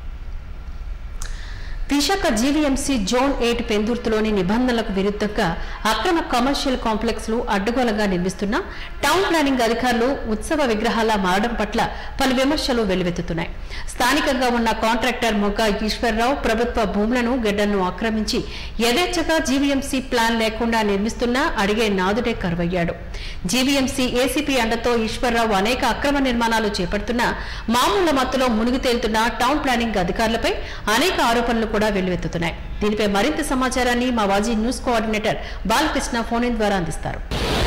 విశాఖ జీవీఎంసీ జోన్ ఎయిట్ పెందుర్తిలోని నిబంధనలకు విరుద్ధంగా అక్రమ కమర్షియల్ కాంప్లెక్స్ లు అడ్డగోలుగా నిర్మిస్తున్న టౌన్ ప్లానింగ్ అధికారులు ఉత్సవ విగ్రహాల మారడం పట్ల పలు విమర్శలు వెల్లువెత్తుతున్నాయి. స్థానికంగా ఉన్న కాంట్రాక్టర్ మొగ్గ ఈశ్వరరావు ప్రభుత్వ భూములను గెడ్డలను ఆక్రమించి యథేచ్ఛగా జీవీఎంసీ ప్లాన్ లేకుండా నిర్మిస్తున్నా అడిగే నాదుడే కరువయ్యాడు. జీవీఎంసీ ఏసీపీ అండతో ఈశ్వరరావు అనేక అక్రమ నిర్మాణాలు చేపడుతున్నా మామూలు మత్తులో మునిగి తేలుతున్న టౌన్ ప్లానింగ్ అధికారులపై అనేక ఆరోపణలు కూడా వెల్లువెత్తుతున్నాయి. దీనిపై మరింత సమాచారాన్ని మా Vaji news coordinator Balakrishna phone in ద్వారా అందిస్తారు.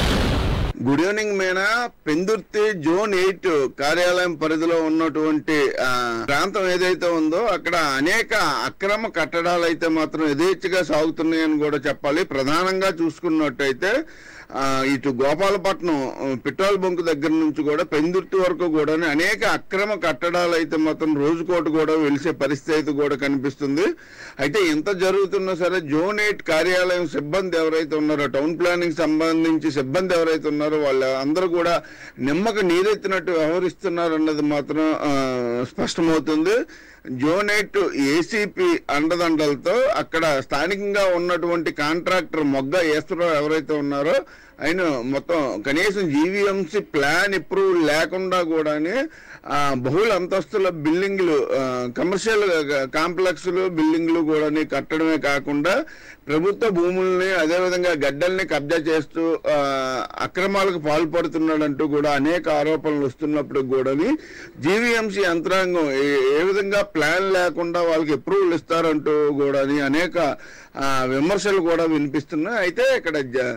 గుడ్ ఈవినింగ్ మేనా. పెందుర్తి జోన్ ఎయిట్ కార్యాలయం పరిధిలో ఉన్నటువంటి ప్రాంతం ఏదైతే ఉందో అక్కడ అనేక అక్రమ కట్టడాలు అయితే మాత్రం యథేచ్ఛగా సాగుతున్నాయని కూడా చెప్పాలి. ప్రధానంగా చూసుకున్నట్టయితే ఇటు గోపాలపట్నం పెట్రోల్ బంక్ దగ్గర నుంచి కూడా పెందుర్తి వరకు కూడా అనేక అక్రమ కట్టడాలు అయితే మాత్రం రోజుకోటి కూడా వెలిసే పరిస్థితి కూడా కనిపిస్తుంది. అయితే ఎంత జరుగుతున్నా సరే జోన్ ఎయిట్ కార్యాలయం సిబ్బంది ఎవరైతే ఉన్నారో, టౌన్ ప్లానింగ్ సంబంధించి సిబ్బంది ఎవరైతే ఉన్నారో వాళ్ళ అందరూ కూడా నిమ్మక నీరెత్తినట్టు వ్యవహరిస్తున్నారు అన్నది మాత్రం స్పష్టమవుతుంది. జోన్ ఎయిట్ ఏసీపీ అండదండలతో అక్కడ స్థానికంగా ఉన్నటువంటి కాంట్రాక్టర్ మొగ్గ ఈశ్వరరావు ఎవరైతే ఉన్నారో ఆయన మొత్తం కనీసం జీవీఎంసీ ప్లాన్ అప్రూవల్ లేకుండా కూడానే బహుళ అంతస్తుల బిల్డింగ్లు, కమర్షియల్ కాంప్లెక్స్లు, బిల్డింగ్లు కూడా కట్టడమే కాకుండా ప్రభుత్వ భూముల్ని అదేవిధంగా గడ్డల్ని కబ్జా చేస్తూ అక్రమాలకు పాల్పడుతున్నాడంటూ కూడా అనేక ఆరోపణలు వస్తున్నప్పుడు కూడా జీవీఎంసీ యంత్రాంగం ఏ విధంగా ప్లాన్ లేకుండా వాళ్ళకి అప్రూవల్ ఇస్తారంటూ కూడా అనేక విమర్శలు కూడా వినిపిస్తున్నాయి. అయితే ఇక్కడ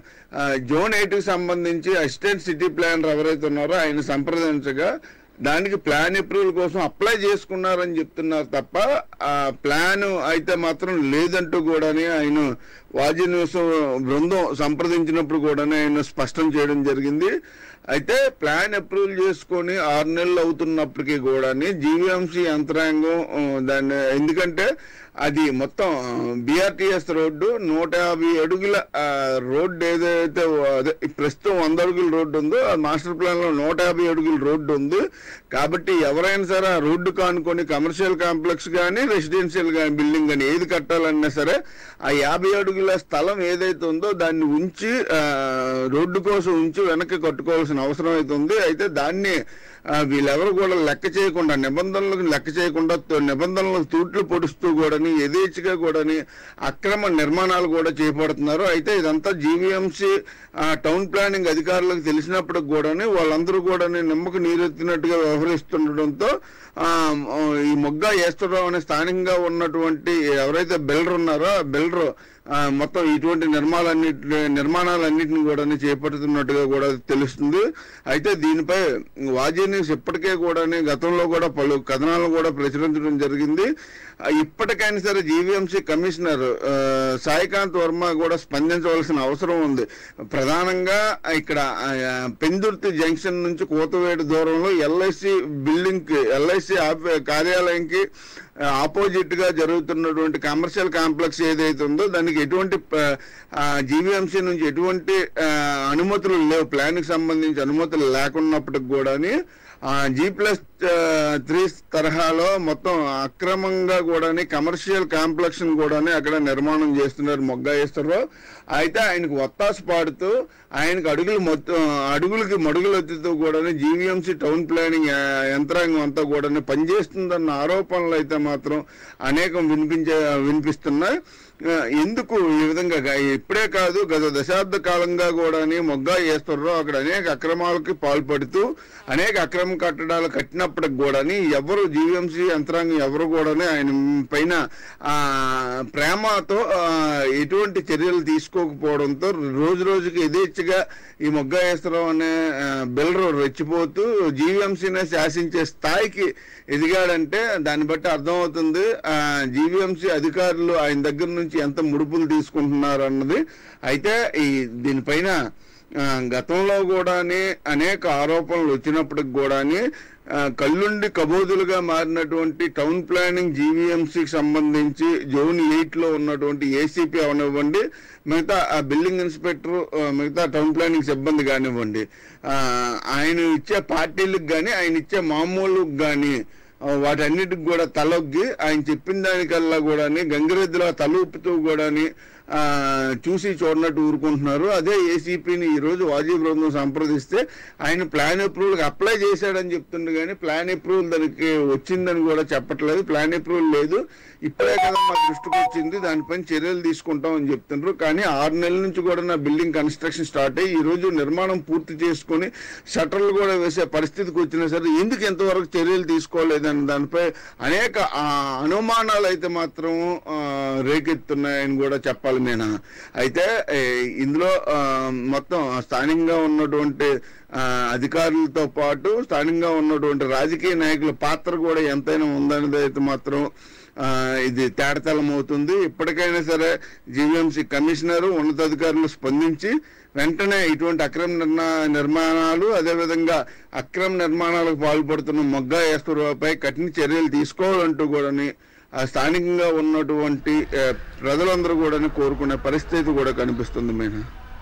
జోన్ ఎయిట్ కి సంబంధించి అసిస్టెంట్ సిటీ ప్లానర్ ఎవరైతే ఉన్నారో ఆయన సంప్రదించగా దానికి ప్లాన్ అప్రూవల్ కోసం అప్లై చేసుకున్నారని చెప్తున్నారు తప్ప ఆ ప్లాన్ అయితే మాత్రం లేదంటూ కూడా ఆయన వాజీ న్యూస్ బృందం సంప్రదించినప్పుడు కూడా ఆయన స్పష్టం చేయడం జరిగింది. అయితే ప్లాన్ అప్రూవల్ చేసుకొని ఆరు నెలలు అవుతున్నప్పటికీ కూడా జీవీఎంసీ యంత్రాంగం దాన్ని, ఎందుకంటే అది మొత్తం బిఆర్టీఎస్ రోడ్డు నూట యాభై అడుగుల రోడ్డు ఏదైతే అదే ప్రస్తుతం వంద అడుగుల రోడ్డు ఉందో ఆ మాస్టర్ ప్లాన్ లో నూట యాభై అడుగుల రోడ్డు ఉంది. కాబట్టి ఎవరైనా సరే ఆ రోడ్డు కానుకొని కమర్షియల్ కాంప్లెక్స్ కానీ రెసిడెన్షియల్ కానీ బిల్డింగ్ కానీ ఏది కట్టాలన్నా సరే ఆ యాభై అడుగుల స్థలం ఏదైతే ఉందో దాన్ని ఉంచి రోడ్డు కోసం ఉంచి వెనక్కి కట్టుకోవాల్సిన అవసరం అయితే ఉంది. అయితే దాన్ని వీళ్ళెవరు కూడా లెక్క చేయకుండా నిబంధనలకు లెక్క చేయకుండా నిబంధనలకు తూట్లు పొడుస్తూ కూడాని యథేచ్ఛగా కూడాని అక్రమ నిర్మాణాలు కూడా చేపడుతున్నారు. అయితే ఇదంతా జీవీఎంసీ టౌన్ ప్లానింగ్ అధికారులకు తెలిసినప్పటికి కూడాని వాళ్ళందరూ కూడా నిమ్మకు నీరెత్తినట్టుగా వ్యవహరిస్తుండటంతో ఈ మొగ్గ ఈశ్వరరావు అనే స్థానికంగా ఉన్నటువంటి ఎవరైతే బిల్డర్ ఉన్నారో ఆ బిల్డర్ మొత్తం ఇటువంటి నిర్మాణాలన్నిటి నిర్మాణాలన్నింటినీ కూడా చేపడుతున్నట్టుగా కూడా తెలుస్తుంది. అయితే దీనిపై వాజీ న్యూస్ ఇప్పటికే కూడా గతంలో కూడా పలు కథనాలను కూడా ప్రచురించడం జరిగింది. ఇప్పటికైనా సరే జీవీఎంసీ కమిషనర్ సాయికాంత్ వర్మ కూడా స్పందించవలసిన అవసరం ఉంది. ప్రధానంగా ఇక్కడ పెందుర్తి జంక్షన్ నుంచి కోతవేడు దూరంలో ఎల్ఐసి బిల్డింగ్ కి ఎల్ఐసి కార్యాలయంకి ఆపోజిట్ గా జరుగుతున్నటువంటి కమర్షియల్ కాంప్లెక్స్ ఏదైతే ఉందో దానికి ఎటువంటి జీవీఎంసీ నుంచి ఎటువంటి అనుమతులు లేవు. ప్లాన్ కి సంబంధించి అనుమతులు లేకున్నప్పటికి కూడా జీ ప్లస్ త్రీ తరహాలో మొత్తం అక్రమంగా కూడా కమర్షియల్ కాంప్లెక్స్ కూడా అక్కడ నిర్మాణం చేస్తున్నారు మొగ్గ ఈశ్వరరావు. అయితే ఆయనకు ఒత్తాసు పాడుతూ ఆయనకు అడుగులు మొత్తం అడుగులకి మడుగులు ఎత్తుతూ కూడా జీవీఎంసీ టౌన్ ప్లానింగ్ యంత్రాంగం అంతా కూడా పనిచేస్తుందన్న ఆరోపణలు అయితే మాత్రం అనేకం వినిపించే వినిపిస్తున్నాయి. ఎందుకు ఈ విధంగా ఇప్పుడే కాదు గత దశాబ్ద కాలంగా కూడా మొగ్గ ఈశ్వరరావు అక్కడ అనేక అక్రమాలకి పాల్పడుతూ అనేక అక్రమ కట్టడాలు కట్టినప్పటికి కూడా ఎవరు జీవీఎంసీ యంత్రాంగం ఎవరు కూడా ఆయన పైన ఆ ప్రేమతో ఎటువంటి చర్యలు తీసుకోకపోవడంతో రోజు రోజుకి యథేచ్ఛగా ఈ మొగ్గ ఈశ్వరరావు అనే బిల్డర్ రెచ్చిపోతూ జీవీఎంసీనే శాసించే స్థాయికి ఎదిగాడంటే దాన్ని బట్టి అర్థమవుతుంది ఆ జీవీఎంసీ అధికారులు ఆయన దగ్గర నుంచి ఎంత ముడుపులు తీసుకుంటున్నారు అన్నది. అయితే ఈ దీనిపైన గతంలో కూడానే అనేక ఆరోపణలు వచ్చినప్పటికి కూడాని కల్లుండి కబోదులుగా మారినటువంటి టౌన్ ప్లానింగ్ జీవీఎంసీకి సంబంధించి జోన్ ఎయిట్ లో ఉన్నటువంటి ఏసీపీ అవనివ్వండి, మిగతా బిల్డింగ్ ఇన్స్పెక్టర్, మిగతా టౌన్ ప్లానింగ్ సిబ్బంది కానివ్వండి, ఆయన ఇచ్చే పార్టీలకు కానీ ఆయన ఇచ్చే మామూలుకు కానీ వాటన్నిటికి కూడా తలొగ్గి ఆయన చెప్పిన దానికల్లా కూడా గంగిరెద్దులా తల ఊపుతూ కూడా ఆ చూసి చూడనట్టు ఊరుకుంటున్నారు. అదే ఏసీపీని ఈ రోజు వాజీ బృందం సంప్రదిస్తే ఆయన ప్లాన్ అప్రూవల్ అప్లై చేశాడని చెప్తుండే కానీ ప్లాన్ అప్రూవల్ దానికి వచ్చిందని కూడా చెప్పట్లేదు. ప్లాన్ అప్రూవల్ లేదు, ఇప్పుడే కదా మా దృష్టికి వచ్చింది, దానిపైన చర్యలు తీసుకుంటాం అని చెప్తున్నారు. కానీ ఆరు నెలల నుంచి కూడా నా బిల్డింగ్ కన్స్ట్రక్షన్ స్టార్ట్ అయ్యి ఈ రోజు నిర్మాణం పూర్తి చేసుకుని షట్టర్లు కూడా వేసే పరిస్థితికి వచ్చినా సరే ఎందుకు ఎంతవరకు చర్యలు తీసుకోలేదని దానిపై అనేక అనుమానాలు అయితే మాత్రం రేకెత్తున్నాయని కూడా చెప్పాలి నేను. అయితే ఇందులో మొత్తం స్థానికంగా ఉన్నటువంటి అధికారులతో పాటు స్థానికంగా ఉన్నటువంటి రాజకీయ నాయకుల పాత్ర కూడా ఎంతైనా ఉందనేది అయితే మాత్రం ఇది తేటతెల్లం అవుతుంది. ఇప్పటికైనా సరే జీవీఎంసీ కమిషనరు ఉన్నతాధికారులు స్పందించి వెంటనే ఇటువంటి అక్రమ నిర్మాణాలు అదేవిధంగా అక్రమ నిర్మాణాలకు పాల్పడుతున్న మొగ్గ ఈశ్వరరావుపై కఠిన చర్యలు తీసుకోవాలంటూ కూడా స్థానికంగా ఉన్నటువంటి ప్రజలందరూ కూడా కోరుకునే పరిస్థితి కూడా కనిపిస్తుంది. మేనా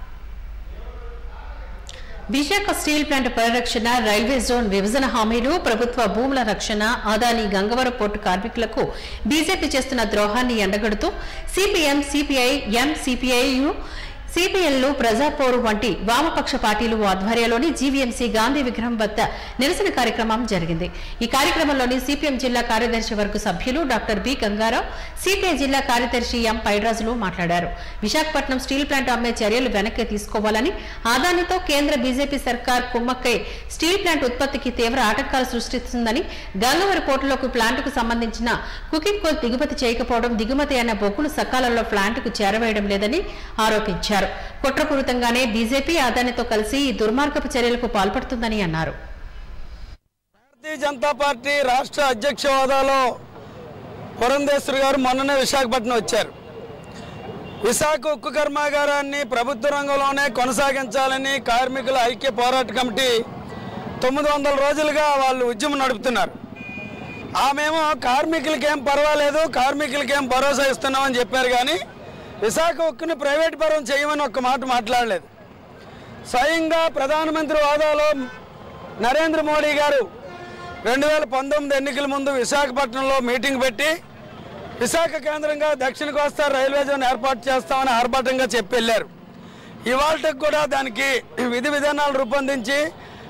విశాఖ స్టీల్ ప్లాంట్ పరిరక్షణ, రైల్వే జోన్ విభజన హామీలు, ప్రభుత్వ భూముల రక్షణ, అదాని గంగవరం పోర్టు కార్మికులకు బీజేపీ చేస్తున్న ద్రోహాన్ని ఎండగడుతూ సిపిఎం, సిపిఐ, ఎం, సిపిఐయు, సిపిఎల్లు, ప్రజాపోరు వంటి వామపక్ష పార్టీలు ఆధ్వర్యంలోని జీవీఎంసీ గాంధీ విగ్రహం వద్ద నిరసన కార్యక్రమం జరిగింది. ఈ కార్యక్రమంలోని సిపిఎం జిల్లా కార్యదర్శి వర్గ సభ్యులు డాక్టర్ బి గంగారావు, సిపిఐ జిల్లా కార్యదర్శి ఎం పైడ్రాజులు మాట్లాడారు. విశాఖపట్నం స్టీల్ ప్లాంట్ అమ్మే చర్యలు వెనక్కి తీసుకోవాలని, ఆదానితో కేంద్ర బీజేపీ సర్కార్ కుమ్మక్కై స్టీల్ ప్లాంట్ ఉత్పత్తికి తీవ్ర ఆటంకాలు సృష్టిస్తుందని, గంగవరం పోర్టులోకి ప్లాంటుకు సంబంధించిన కుకింగ్ కోల్ దిగుమతి చేయకపోవడం, దిగుమతి అయిన బొగ్గును సకాలంలో ప్లాంటుకు చేరవేయడం లేదని ఆరోపించారు. కుట్రపూరితంగానే బీజేపీ అదానితో కలిసి ఈ దుర్మార్గపు చర్యలకు పాల్పడుతుందని అన్నారు. భారతీయ జనతా పార్టీ రాష్ట్ర అధ్యక్ష హోదాలో పురంధేశ్వరి గారు మొన్ననే విశాఖపట్నం వచ్చారు. విశాఖ ఉక్కు కర్మాగారాన్ని ప్రభుత్వ రంగంలోనే కొనసాగించాలని కార్మికుల ఐక్య పోరాట కమిటీ తొమ్మిది వందల రోజులుగా వాళ్ళు ఉద్యమం నడుపుతున్నారు. ఆమెమో కార్మికులకేం పర్వాలేదు, కార్మికులకేం భరోసా ఇస్తున్నామని చెప్పారు. కానీ విశాఖ ఉక్కుని ప్రైవేట్ పరం చేయమని ఒక్క మాట మాట్లాడలేదు. స్వయంగా ప్రధానమంత్రి హోదాలో నరేంద్ర మోడీ గారు రెండు వేల పంతొమ్మిది ఎన్నికల ముందు విశాఖపట్నంలో మీటింగ్ పెట్టి విశాఖ కేంద్రంగా దక్షిణ కోస్తా రైల్వే జోన్ ఏర్పాటు చేస్తామని ఆర్భాటంగా చెప్పి వెళ్ళారు. ఇవాళకి కూడా దానికి విధి విధానాలు రూపొందించి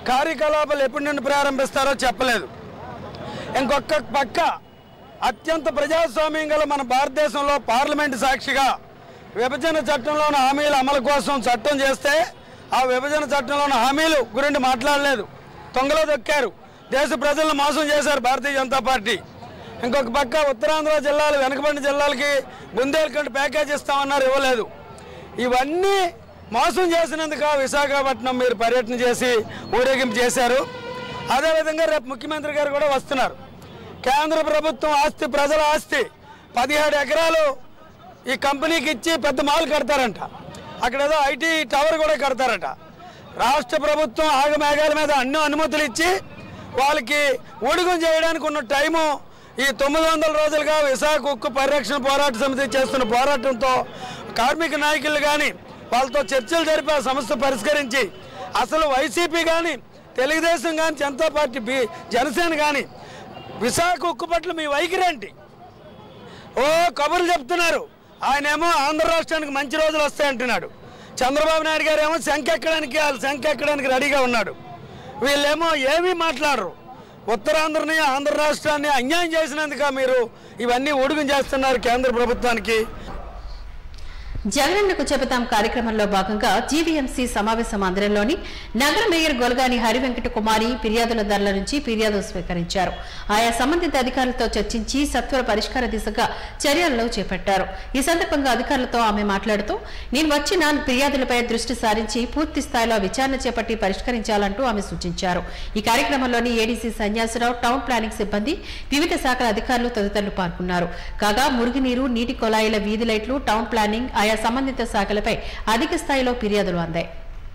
కార్యకలాపాలు ఎప్పటి నుండి ప్రారంభిస్తారో చెప్పలేదు. ఇంకొక పక్క అత్యంత ప్రజాస్వామ్యం గల మన భారతదేశంలో పార్లమెంటు సాక్షిగా విభజన చట్టంలోని హామీల అమలు కోసం చట్టం చేస్తే ఆ విభజన చట్టంలోని హామీలు గురించి మాట్లాడలేదు, తొంగలో దొక్కారు, దేశ ప్రజలను మోసం చేశారు భారతీయ జనతా పార్టీ. ఇంకొక పక్క ఉత్తరాంధ్ర జిల్లాలు వెనుకబడిన జిల్లాలకి బుందేల్ఖండ్ ప్యాకేజ్ ఇస్తామన్నారు, ఇవ్వలేదు. ఇవన్నీ మోసం చేసినందుకు విశాఖపట్నం మీరు పర్యటన చేసి ఊరేగింపు చేశారు. అదేవిధంగా రేపు ముఖ్యమంత్రి గారు కూడా వస్తున్నారు. కేంద్ర ప్రభుత్వం ఆస్తి ప్రజల ఆస్తి పదిహేడు ఎకరాలు ఈ కంపెనీకి ఇచ్చి పెద్ద మాల్ కడతారంట, అక్కడ ఏదో ఐటీ టవర్ కూడా కడతారట. రాష్ట్ర ప్రభుత్వం ఆగమేఘాల మీద అన్ని అనుమతులు ఇచ్చి వాళ్ళకి ఊడిగం చేయడానికి ఉన్న టైము ఈ తొమ్మిది వందల రోజులుగా విశాఖ ఉక్కు పరిరక్షణ పోరాట సమితి చేస్తున్న పోరాటంతో కార్మిక నాయకులు కానీ వాళ్ళతో చర్చలు జరిపి ఆ సమస్య పరిష్కరించి అసలు వైసీపీ కానీ తెలుగుదేశం కానీ జనతా పార్టీ బి జనసేన కానీ విశాఖ ఉక్కు పట్ల మీ వైఖరి ఏంటి? ఓ కబుర్లు చెప్తున్నారు, ఆయనేమో ఆంధ్ర రాష్ట్రానికి మంచి రోజులు వస్తాయంటున్నాడు. చంద్రబాబు నాయుడు గారు ఏమో శంఖ ఎక్కడానికి వాళ్ళు శంఖ ఎక్కడానికి రెడీగా ఉన్నాడు. వీళ్ళేమో ఏమీ మాట్లాడరు. ఉత్తరాంధ్రని ఆంధ్ర రాష్ట్రాన్ని అన్యాయం చేసినందుక మీరు ఇవన్నీ ఒడుగు చేస్తున్నారు కేంద్ర ప్రభుత్వానికి. జగనన్నకు చెబుతాం కార్యక్రమంలో భాగంగా జీవీఎంసీ సమావేశ మందిరంలోని నగర మేయర్ గొలగాని హరివెంకట కుమారి ఫిర్యాదులదారుల నుంచి ఫిర్యాదులు స్వీకరించారు. ఆయా సంబంధిత అధికారులతో చర్చించి సత్వర పరిష్కార దిశగా చర్యలను చేపట్టారు. ఈ సందర్భంగా అధికారులతో ఆమె మాట్లాడుతూ నేను వచ్చిన ఫిర్యాదులపై దృష్టి సారించి పూర్తి స్థాయిలో విచారణ చేపట్టి పరిష్కరించాలంటూ ఆమె సూచించారు. ఈ కార్యక్రమంలోని ఏడీసీ సన్యాసరావు, టౌన్ ప్లానింగ్ సిబ్బంది, వివిధ శాఖల అధికారులు తదితరులు పాల్గొన్నారు. కాగా మురుగునీరు, నీటి కొలాయిల వీధి లైట్లు, టౌన్ ప్లానింగ్, ఆయా సంబంధిత శాఖలపై అధిక స్థాయిలో ఫిర్యాదులు అందాయి.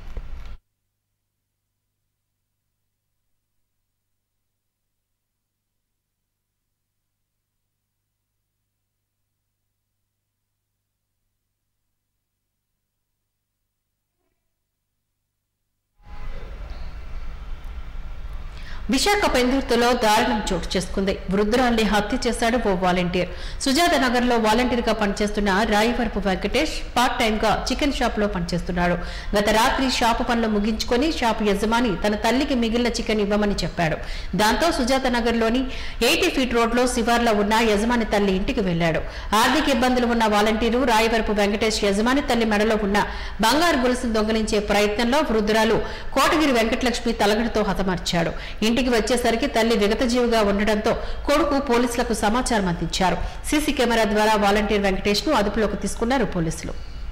విశాఖ పెందుర్తిలో దారుణం చోటు చేసుకుంది. వృద్ధురాల్ని హత్య చేశాడు ఓ వాలంటీర్. సుజాత నగర్ లో వాలంటీర్ గా పనిచేస్తున్న రాయవరపు వెంకటేష్ పార్ట్ టైం గా చికెన్ షాప్ లో పనిచేస్తున్నాడు. గత రాత్రి షాపు పనులు ముగించుకొని షాపు యజమాని తన తల్లికి మిగిలిన చికెన్ ఇవ్వమని చెప్పాడు. దాంతో సుజాత నగర్ లోని ఎయిటీ ఫీట్ రోడ్ లో శివార్లో ఉన్న యజమాని తల్లి ఇంటికి వెళ్లాడు. ఆర్థిక ఇబ్బందులు ఉన్న వాలంటీరు రాయవరపు వెంకటేష్ యజమాని తల్లి మెడలో ఉన్న బంగారు గొలుసును దొంగిలించే ప్రయత్నంలో వృద్ధురాలు కోటగిరి వెంకటలక్ష్మి తలగడతో హతమార్చాడు. ఇంటికి వచ్చేసరికి తల్లి విగతజీవిగా ఉండడంతో కొడుకు పోలీసులకు సమాచారం అందించారు. సీసీ కెమెరా ద్వారా వాలంటీర్ వెంకటేష్ ను అదుపులోకి తీసుకున్నారు పోలీసులు.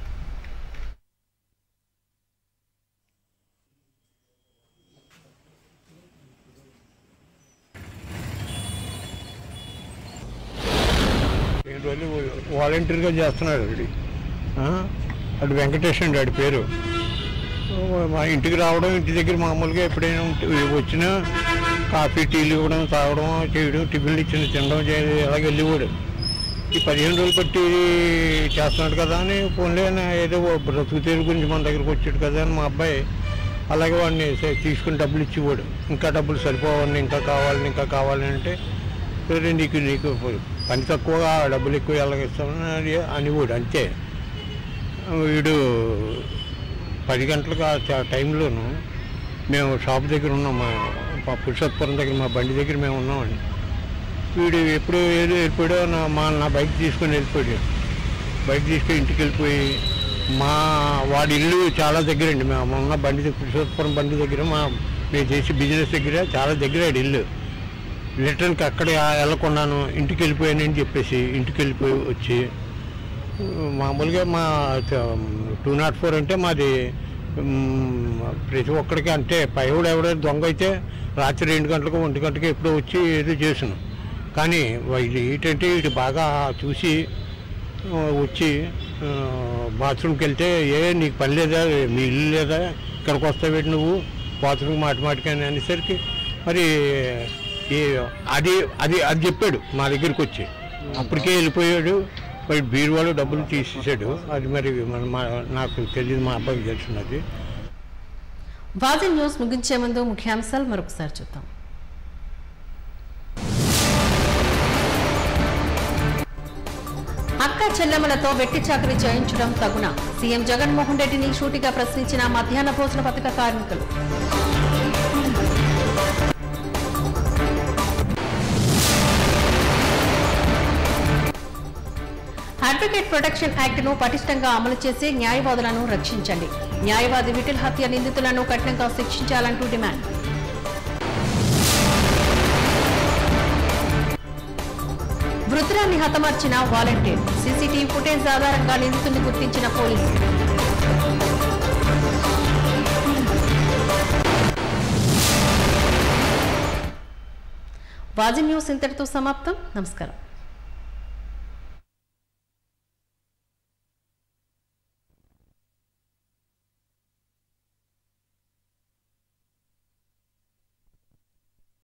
వాలంటీర్గా చేస్తున్నాడు అది అది వెంకటేష్ అండి వాడి పేరు. మా ఇంటికి రావడం, ఇంటి దగ్గర మామూలుగా ఎప్పుడైనా వచ్చినా కాఫీ టీలు ఇవ్వడం, తాగడం, చేయడం, టిఫిన్లు ఇచ్చిన తినడం చేయడం అలాగే వెళ్ళిపోయాడు. ఈ పదిహేను రోజులు బట్టి చేస్తున్నాడు కదా అని ఫోన్లే ఏదో బ్రతుకు తెరుగు గురించి మన దగ్గరకు వచ్చాడు కదా అని మా అబ్బాయి అలాగే వాడిని తీసుకుని డబ్బులు ఇచ్చిపోయాడు. ఇంకా డబ్బులు సరిపోవాలని, ఇంకా కావాలని, ఇంకా కావాలని అంటే సరే నీకు నీకు పని తక్కువగా డబ్బులు ఎక్కువ ఎలాగిస్తామని అనివాడు. అంతే. వీడు పది గంటలకు ఆ టైంలోనూ మేము షాప్ దగ్గర ఉన్నాం, మా పురుషోత్పురం దగ్గర మా బండి దగ్గర మేము ఉన్నామండి. వీడు ఎప్పుడు ఏదో వెళ్ళిపోయాడో నా మా నా బైక్ తీసుకొని వెళ్ళిపోయాడు. బైక్ తీసుకొని ఇంటికి వెళ్ళిపోయి మా వాడి ఇల్లు చాలా దగ్గర అండి. మేము ఉన్న బండి దగ్గర పురుషోత్పురం బండి దగ్గర మా మేము చేసే బిజినెస్ దగ్గర చాలా దగ్గర ఆడి ఇల్లు. రిటర్న్కి అక్కడ వెళ్ళకున్నాను, ఇంటికి వెళ్ళిపోయానని చెప్పేసి ఇంటికి వెళ్ళిపోయి వచ్చి మామూలుగా మా టూ నాట్ ఫోర్ అంటే మాది ప్రతి ఒక్కడికి అంటే పైవుడు ఎవడో దొంగ అయితే రాత్రి రెండు గంటలకు ఒంటి గంటకి ఎప్పుడో వచ్చి ఏదో చేసాను. కానీ ఇది ఏంటంటే ఇటు బాగా చూసి వచ్చి బాత్రూమ్కి వెళ్తే ఏ నీకు పని లేదా, మీ ఇల్లు లేదా, ఇక్కడికి వస్తావేటి నువ్వు బాత్రూమ్కి మాటి మాటికని అనేసరికి మరి అది అది అది చెప్పాడు మా దగ్గరికి వచ్చి. అప్పటికే వెళ్ళిపోయాడు. మరి బీరువాలో డబ్బులు తీసేసాడు. అది మరి నాకు తెలియదు, మా అబ్బాయికి తెలిసినది. వాజీ న్యూస్ ముగించే ముందు ముఖ్యాంశాలు మరొకసారి చూద్దాం. అక్క చెల్లెమ్మలతో వెట్టి చాకరీ చేయించడం తగునా? సీఎం జగన్మోహన్ రెడ్డిని షూటిగా ప్రశ్నించిన మధ్యాహ్న భోజన పథక కార్మికులు. అడ్వకేట్ ప్రొటెక్షన్ యాక్ట్ ను పటిష్టంగా అమలు చేసి న్యాయవాదులను రక్షించండి. న్యాయవాది విఠల్ హత్య నిందితులను కఠినంగా శిక్షించాలంటూ డిమాండ్. వృద్ధురాన్ని హతమార్చిన వాలంటీర్. సీసీటీవీ ఫుటేజ్ ఆధారంగా నిందితుడిని గుర్తించిన పోలీసులు. వాజీ న్యూస్ ఇంతటితో సమాప్తం. నమస్కారం.